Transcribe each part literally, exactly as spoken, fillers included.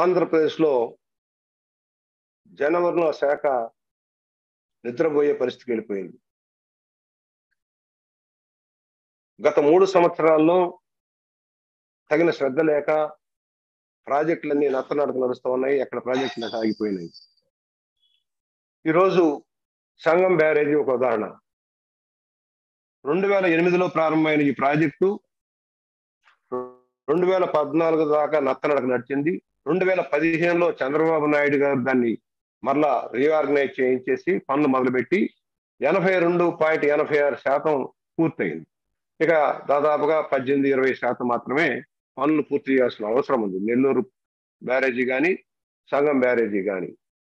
ఆంధ్రప్రదేశ్లో జనవరిలో శాఖ నిద్రపోయే పరిస్థితికి వెళ్ళిపోయింది. గత మూడు సంవత్సరాల్లో తగిన శ్రద్ధ లేక ప్రాజెక్టులన్నీ నత్తనడక నడుస్తూ ఉన్నాయి. ఎక్కడ ప్రాజెక్టులు ఆగిపోయినాయి. ఈరోజు సంగం బ్యారేజీ ఒక ఉదాహరణ. రెండు వేల ఎనిమిదిలో ప్రారంభమైన ఈ ప్రాజెక్టు రెండు వేల పద్నాలుగు దాకా నత్తనడక నడిచింది. రెండు వేల పదిహేనులో చంద్రబాబు నాయుడు గారు దాన్ని మరలా రీఆర్గనైజ్ చేయించేసి పనులు మొదలుపెట్టి ఎనభై రెండు పాయింట్ ఎనభై ఆరు శాతం పూర్తయింది. ఇక దాదాపుగా పద్దెనిమిది ఇరవై శాతం మాత్రమే పనులు పూర్తి చేయాల్సిన అవసరం ఉంది. నెల్లూరు బ్యారేజీ కానీ సంగం బ్యారేజీ కానీ.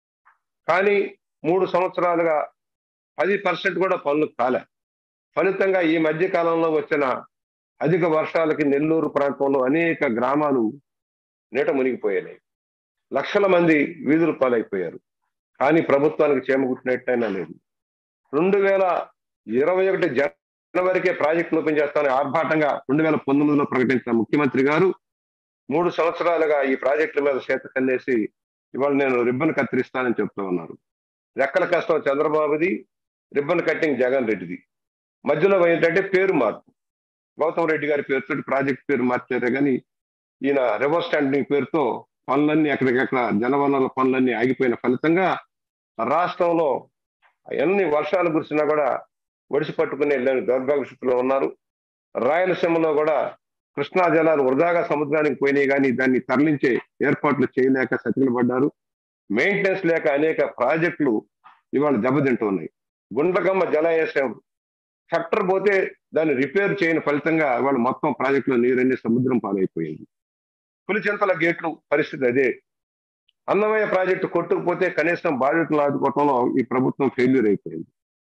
కానీ మూడు సంవత్సరాలుగా పది పర్సెంట్ కూడా పనులు కాలే. ఫలితంగా ఈ మధ్య కాలంలో వచ్చిన అధిక వర్షాలకి నెల్లూరు ప్రాంతంలో అనేక గ్రామాలు నీట మునిగిపోయాయి. లక్షల మంది వీధులు పాలైపోయారు. కానీ ప్రభుత్వానికి చేమగుట్టినట్టయినా లేదు. రెండు వేల ఇరవై ఒకటి జనవరికే ప్రాజెక్టులు ఓపెన్ చేస్తానని ఆర్భాటంగా రెండు వేల పంతొమ్మిదిలో ప్రకటించిన ముఖ్యమంత్రి గారు మూడు సంవత్సరాలుగా ఈ ప్రాజెక్టుల మీద చేత కన్నేసి ఇవాళ నేను రిబ్బన్ కత్తిరిస్తానని చెప్తూ ఉన్నారు. రెక్కల కష్టం చంద్రబాబుది, రిబ్బన్ కట్టింగ్ జగన్ రెడ్డిది. మధ్యలో ఏంటంటే పేరు మార్పు. గౌతమ్ రెడ్డి గారి పేరుతో ప్రాజెక్ట్ పేరు మార్చారే కానీ ఈయన రివర్స్ స్టాండింగ్ పేరుతో పనులన్నీ ఎక్కడికెక్కడ జనవనరుల పనులన్నీ ఆగిపోయిన ఫలితంగా రాష్ట్రంలో ఎన్ని వర్షాలు కురిసినా కూడా ఒడిసి పట్టుకునే దౌర్భాగ్య స్థితిలో ఉన్నారు. రాయలసీమలో కూడా కృష్ణా జలాలు వృధాగా సముద్రానికి పోయినాయి కానీ దాన్ని తరలించే ఏర్పాట్లు చేయలేక సతికిల పడ్డారు. మెయింటెనెన్స్ లేక అనేక ప్రాజెక్టులు ఇవాళ దెబ్బతింటూ ఉన్నాయి. గుండ్లకమ్మ జలాశయం షట్టర్ పోతే దాన్ని రిపేర్ చేయని ఫలితంగా ఇవాళ మొత్తం ప్రాజెక్టులో నీరన్నీ సముద్రం పాలైపోయింది. పులిచింతల గేట్లు పరిస్థితి అదే. అన్నమయ్య ప్రాజెక్టు కొట్టుకుపోతే కనీసం బాధితులను ఆదుకోవటంలో ఈ ప్రభుత్వం ఫెయిల్యూర్ అయిపోయింది.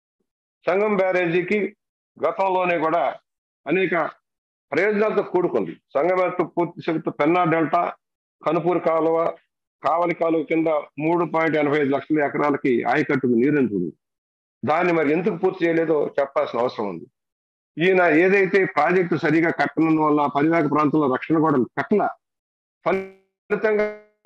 సంగం బ్యారేజీకి గతంలోనే కూడా అనేక ప్రయోజనాలతో కూడుకుంది. సంగం పూర్తి శక్తి పెన్నా డెల్టా, కనుపూరు కాలువ, కావలి కాలువ కింద మూడు పాయింట్ ఎనభై ఐదు లక్షల ఎకరాలకి ఆయకట్టుకు నీరంటుంది. దాన్ని మరి ఎందుకు పూర్తి చేయలేదో చెప్పాల్సిన అవసరం ఉంది. ఈయన ఏదైతే ప్రాజెక్టు సరిగా కట్టడం వల్ల పరివాహక ప్రాంతంలో రక్షణ కూడా కట్టల ఫలితంగా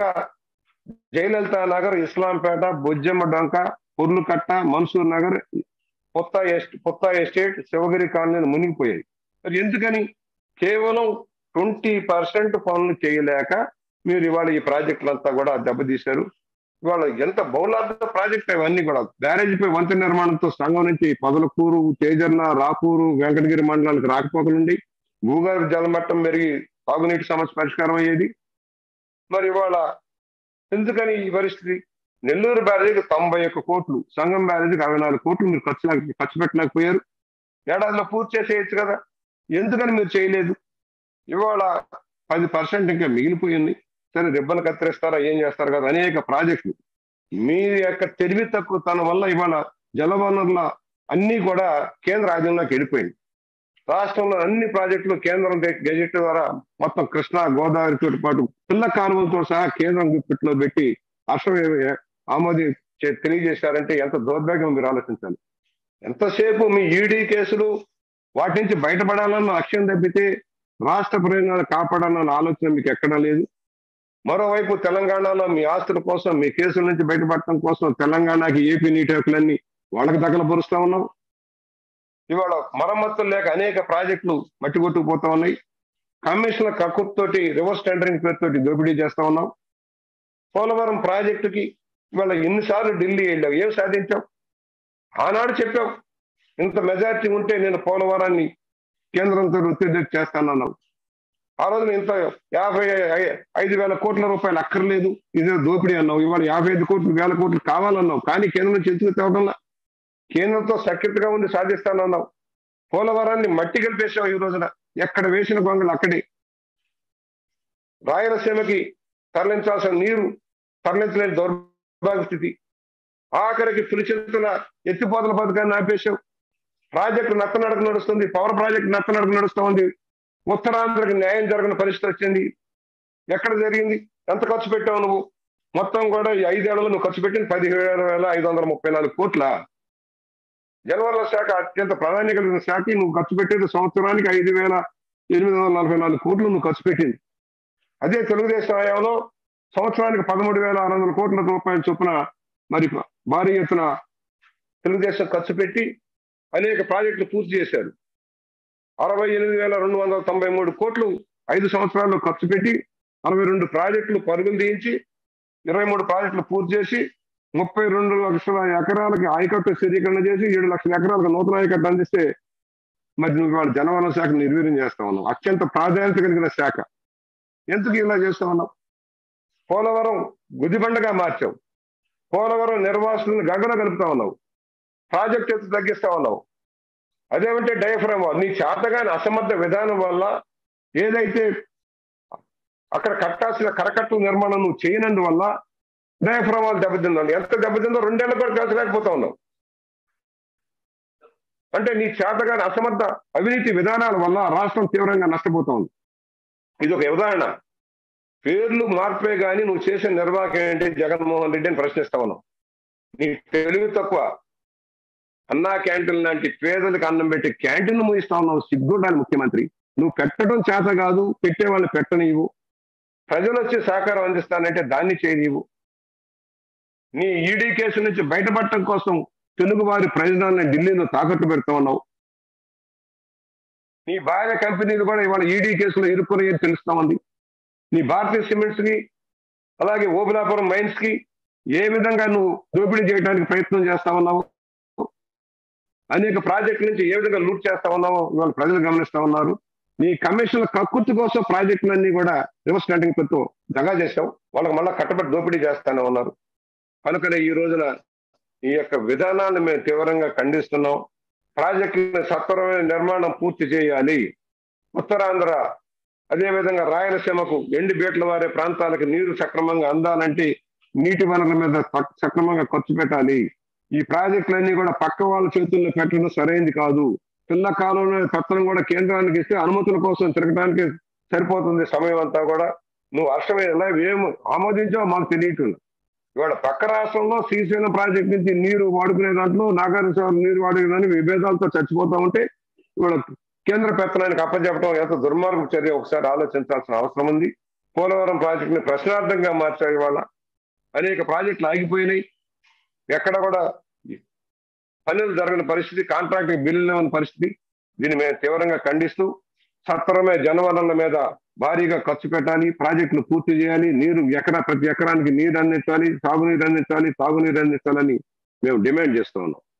జయలలిత నగర్, ఇస్లాంపేట, బొజ్జమ్మ డొంక, పుర్లుకట్ట, మన్సూర్ నగర్, కొత్త ఎస్టేట్ కొత్త ఎస్టేట్ శివగిరి కాలనీలు మునిగిపోయాయి. మరి ఎందుకని? కేవలం ట్వంటీ పర్సెంట్ పనులు చేయలేక మీరు ఇవాళ ఈ ప్రాజెక్టులంతా కూడా దెబ్బతీశారు. ఇవాళ ఎంత బౌలార్థ ప్రాజెక్ట్ అవన్నీ కూడా. బ్యారేజీపై వంతెన నిర్మాణంతో సంఘం నుంచి పొదలకూరు, చేజర్ల, రాపూరు, వెంకటగిరి మండలాలకు రాకపోకలుండి భూగర్భ జలమట్టం పెరిగి తాగునీటి సమస్య పరిష్కారం అయ్యేది. మరి ఇవాళ ఎందుకని ఈ పరిస్థితి? నెల్లూరు బ్యారేజీకి తొంభై ఒక్క కోట్లు, సంగం బ్యారేజీకి అరవై నాలుగు కోట్లు మీరు ఖర్చు ఖర్చు పెట్టలేకపోయారు. ఏడాదిలో పూర్తి చేసేయచ్చు కదా, ఎందుకని మీరు చేయలేదు? ఇవాళ పది పర్సెంట్ ఇంకా మిగిలిపోయింది. సరే రిబ్బన్ కత్తిరిస్తారా, ఏం చేస్తారు కదా, అనేక ప్రాజెక్టులు. మీ యొక్క తెలివి తక్కువ తన వల్ల ఇవాళ జలవనరుల అన్ని కూడా కేంద్ర ఆధీనంలోకి వెళ్ళిపోయింది. రాష్ట్రంలో అన్ని ప్రాజెక్టులు కేంద్రం గెజెట్ ద్వారా మొత్తం కృష్ణా, గోదావరితో పాటు పిల్ల కాలువలతో సహా కేంద్రం గుప్పిట్లో పెట్టి హర్షం ఆమోది తెలియజేశారంటే ఎంత దౌర్భాగ్యం మీరు ఆలోచించాలి. ఎంతసేపు మీ ఈడీ కేసులు వాటి నుంచి బయటపడాలన్న లక్ష్యం తప్పితే రాష్ట్ర ప్రయోజనాలు కాపాడాలన్న ఆలోచన మీకు ఎక్కడా లేదు. మరోవైపు తెలంగాణలో మీ ఆస్తుల కోసం, మీ కేసుల నుంచి బయటపడటం కోసం తెలంగాణకి ఏపీ నీటి హక్కులన్నీ వాళ్ళకి దఖలుపరుస్తా ఉన్నాం. ఇవాళ మరమ్మతులు లేక అనేక ప్రాజెక్టులు మట్టి కొట్టుకుపోతా ఉన్నాయి. కమిషన్ల కక్కుతోటి రివర్స్ టెండరింగ్ పేరుతోటి దోపిడీ చేస్తా ఉన్నాం. పోలవరం ప్రాజెక్టుకి ఇవాళ ఎన్నిసార్లు ఢిల్లీ వెళ్ళావు, ఏం సాధించావు? ఆనాడు చెప్పావు ఇంత మెజారిటీ ఉంటే నేను పోలవరాన్ని కేంద్రంతో ఒత్తిడి చేస్తానన్నావు. ఆ రోజున ఇంత యాభై ఐదు వేల కోట్ల రూపాయలు అక్కర్లేదు, ఇదే దోపిడీ అన్నావు. ఇవాళ యాభై ఐదు కోట్లు వేల కోట్లు కావాలన్నావు. కానీ కేంద్రం నుంచి ఎందుకు తేవడంలా? కేంద్రంతో సఖ్యతగా ఉండి సాధిస్తానన్నావు. పోలవరాన్ని మట్టి కలిపేసావు. ఈ రోజున ఎక్కడ వేసిన గొంగలు అక్కడే. రాయలసీమకి తరలించాల్సిన నీరు తరలించలేని దౌర్భాగ్య స్థితి. ఆఖరికి పులిచింతల ఎత్తిపోతల పథకాన్ని ఆపేశావు. ప్రాజెక్టు నత్తనడక నడుస్తుంది, పవర్ ప్రాజెక్టు నత్తనడక నడుస్తూ ఉంది. ఉత్తరాంధ్రకి న్యాయం జరగని పరిస్థితి వచ్చింది. ఎక్కడ జరిగింది? ఎంత ఖర్చు పెట్టావు నువ్వు? మొత్తం కూడా ఈ ఐదేళ్లలో నువ్వు ఖర్చు పెట్టింది పదిహేడు వేల ఐదు వందల ముప్పై నాలుగు కోట్ల. జలవనరుల శాఖ అత్యంత ప్రాధాన్యత కలిగిన శాఖ. నువ్వు ఖర్చు పెట్టేది సంవత్సరానికి ఐదు వేల ఎనిమిది వందల నలభై నాలుగు కోట్లు నువ్వు ఖర్చు పెట్టింది. అదే తెలుగుదేశం హయాంలో సంవత్సరానికి పదమూడు వేల ఆరు వందల కోట్ల రూపాయల చొప్పున మరి భారీ ఎత్తున తెలుగుదేశం ఖర్చు పెట్టి అనేక ప్రాజెక్టులు పూర్తి చేశారు. అరవై ఎనిమిది వేల రెండు వందల తొంభై మూడు కోట్లు ఐదు సంవత్సరాల్లో ఖర్చు పెట్టి అరవై రెండు ప్రాజెక్టులు పరుగులు తీయించి ఇరవై మూడు ప్రాజెక్టులు పూర్తి చేసి ముప్పై రెండు లక్షల ఎకరాలకి ఆయకట్టు స్థిరీకరణ చేసి ఏడు లక్షల ఎకరాలకు నూతన ఆయకట్టు అందిస్తే మరి నువ్వు ఇవాళ జలవనరుల శాఖ నిర్వీర్యం చేస్తా ఉన్నావు. అత్యంత ప్రాధాన్యత కలిగిన శాఖ. ఎందుకు ఇలా చేస్తా ఉన్నావు? పోలవరం గుదిబండగా మార్చావు. పోలవరం నిర్వాసులను గగ్గన కలుపుతా ఉన్నావు. ప్రాజెక్ట్ ఎత్తు తగ్గిస్తా ఉన్నావు. అదేమంటే డయాఫ్రామ్ నీ చేతగాని అసమర్థ విధానం వల్ల ఏదైతే అక్కడ కట్టాల్సిన కరకట్టు నిర్మాణం నువ్వు చేయనందువల్ల డయాఫ్రామ్ వాళ్ళు దెబ్బతిందండి. ఎంత దెబ్బతిందో రెండేళ్ల కూడా కాల్చలేకపోతా ఉన్నావు. అంటే నీ చేతగాని అసమర్థ అవినీతి విధానాల వల్ల రాష్ట్రం తీవ్రంగా నష్టపోతా ఉంది. ఇది ఒక ఉదాహరణ. పేర్లు మార్పే కానీ నువ్వు చేసే నిర్వాహకం ఏంటి జగన్మోహన్ రెడ్డి అని ప్రశ్నిస్తా ఉన్నావు. నీ తెలివి తక్కువ. అన్నా క్యాంటీన్ లాంటి పేదలకు అన్నం పెట్టి క్యాంటీన్ మూయిస్తా ఉన్నావు. సిగ్గుండాలి ముఖ్యమంత్రి. నువ్వు పెట్టడం చేత కాదు, పెట్టే వాళ్ళు పెట్టనీవు. ప్రజలు వచ్చి సహకారం అందిస్తానంటే దాన్ని చేయనీవు. నీ ఈడీ కేసు నుంచి బయటపడటం కోసం తెలుగు వారి ప్రయోజనాలను ఢిల్లీలో తాకట్టు పెడతా ఉన్నావు. నీ భార్య కంపెనీలు కూడా ఇవాళ ఈడీ కేసులో ఇరుక్కుని తెలుస్తా ఉంది. నీ భారతీయ సిమెంట్స్ కి అలాగే ఓబులాపురం మైన్స్ కి ఏ విధంగా నువ్వు దోపిడీ చేయడానికి ప్రయత్నం చేస్తా ఉన్నావు, అనేక ప్రాజెక్టుల నుంచి ఏ విధంగా లూట్ చేస్తా ఉన్నావో ఇవాళ ప్రజలు గమనిస్తా ఉన్నారు. నీ కమిషన్ల కక్కుర్తి కోసం ప్రాజెక్టులన్నీ కూడా రివర్స్ టెండరింగ్ పెడుతూ దగా చేస్తావు. వాళ్ళకి మళ్ళీ కట్టబడి దోపిడీ చేస్తానే ఉన్నారు. కనుకనే ఈ రోజున ఈ యొక్క విధానాన్ని మేము తీవ్రంగా ఖండిస్తున్నాం. ప్రాజెక్టుల సత్వరమైన నిర్మాణం పూర్తి చేయాలి. ఉత్తరాంధ్ర అదేవిధంగా రాయలసీమకు ఎండి బేట్ల వారే ప్రాంతాలకు నీరు సక్రమంగా అందాలంటే నీటి వనరుల మీద సక్రమంగా ఖర్చు పెట్టాలి. ఈ ప్రాజెక్టులన్నీ కూడా పక్క వాళ్ళ చేతుల్లో పెట్టడం సరైనది కాదు. పిల్ల కాలంలో పత్రం కూడా కేంద్రానికి ఇస్తే అనుమతుల కోసం తిరగడానికి సరిపోతుంది సమయం అంతా కూడా. నువ్వు హర్షమైన ఏం ఆమోదించావు మాకు తెలియట్లేదు. ఇవాళ పక్క రాష్ట్రంలో శ్రీశైలం ప్రాజెక్ట్ నుంచి నీరు వాడుకునే దాంట్లో నాగార్జున నీరు వాడుకునే విభేదాలతో చచ్చిపోతా ఉంటే ఇవాళ కేంద్ర పెత్తనానికి అప్పచెప్పడం ఎంత దుర్మార్గ చర్య ఒకసారి ఆలోచించాల్సిన అవసరం ఉంది. పోలవరం ప్రాజెక్టుని ప్రశ్నార్థంగా మార్చారు. ఇవాళ అనేక ప్రాజెక్టులు ఆగిపోయినాయి. ఎక్కడ కూడా పనులు జరగని పరిస్థితి, కాంట్రాక్ట్ బిల్లు లేని పరిస్థితి. దీన్ని మేము తీవ్రంగా ఖండిస్తూ సత్వరమే జనవనరుల మీద భారీగా ఖర్చు పెట్టాలి, ప్రాజెక్టులు పూర్తి చేయాలి, నీరు ఎకరా ప్రతి ఎకరానికి నీరు అందించాలి, సాగునీరు అందించాలి, తాగునీరు అందించాలని మేము డిమాండ్ చేస్తూ ఉన్నాం.